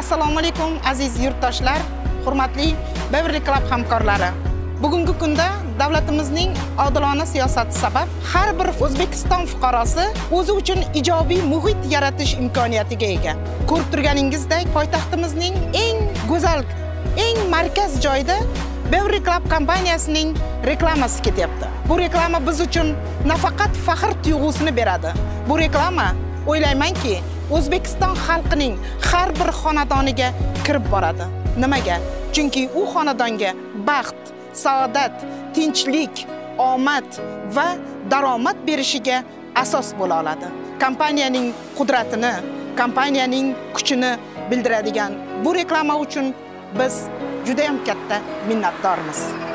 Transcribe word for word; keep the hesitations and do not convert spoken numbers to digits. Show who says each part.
Speaker 1: Assalomu alaykum aziz yurtdoshlar, hurmatli Beverly Club hamkorlari. Bugungi kunda davlatimizning odilona siyosati sabab har bir O'zbekiston fuqarosi o'zi uchun ijobiy muhit yaratish imkoniyatiga ega. Ko'rib turganingizdek, poytaxtimizning eng go'zal, eng markaz joyida Beverly Club kompaniyasining reklamasi ketyapti. Bu reklama biz uchun nafaqat faxr tuyg'usini beradi. Bu reklama o'ylaymanki, O'zbekiston xalqining har bir xonadoniga kirib boradi. Nimaga? Chunki u xonadonga baxt, saodat, tinchlik, omad va daromad berishiga asos bo'la oladi. Kompaniyaning qudratini, kompaniyaning kuchini bildiradigan bu reklama uchun biz juda ham katta minnatdormiz.